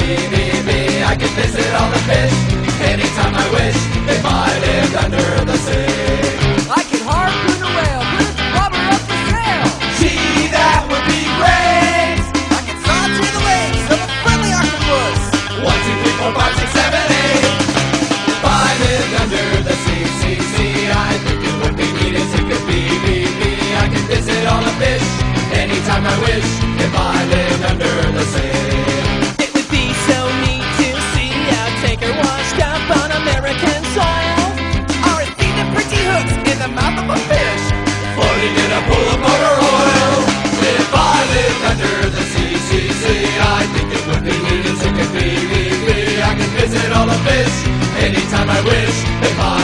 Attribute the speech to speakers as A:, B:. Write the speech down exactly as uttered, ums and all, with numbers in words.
A: be, be, be. I could visit all the fish anytime I wish if I lived under the sea.
B: I could harpoon a whale, put its blubber up the sail.
A: Gee, that would be great.
B: I could saw through the legs of a friendly octopus.
A: One, two, three, four, five, six, seven, eight. If I lived under the sea, sea, sea, I think it would be neat as it could be, be, be. I could visit all the fish anytime I wish if I lived under the sea.
C: It would be so neat to see a tanker washed up on American soil, or see the pretty hooks in the mouth of a fish
A: Floating in a pool of motor oil. If I lived under the sea, sea, sea, I think it would be neat as it could be, be, be. I could visit all the fish anytime I wish if I